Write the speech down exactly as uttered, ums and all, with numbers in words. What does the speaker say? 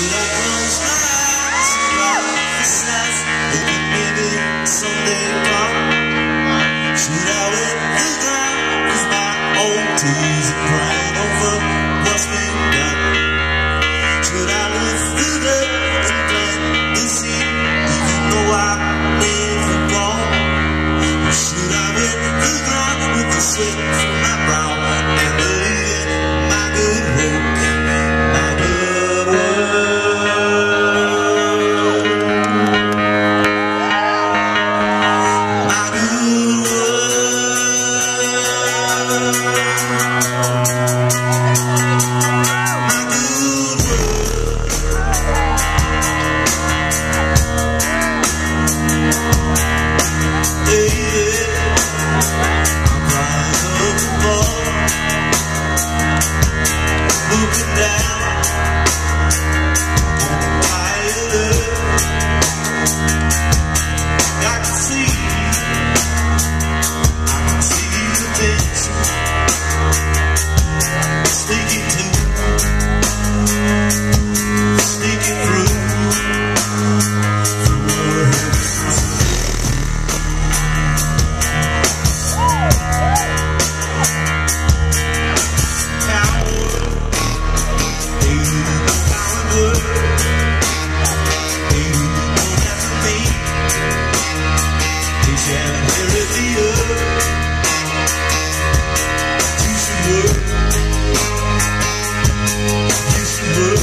Should I close my eyes and drop the sighs, hoping maybe someday come? Should I let the ground, cause my old tears are crying over what's been done? Should I lift the dirt and plant the seed, even though I never grown? Or should I wet the ground with the sweat from my brow and believe in my good work, my good work, my good work, my good work, yeah. I'm crying up above, looking down on the quiet earth. I can see, I can see the tension sneaking through, sneaking through, through her head. You should work, you should work.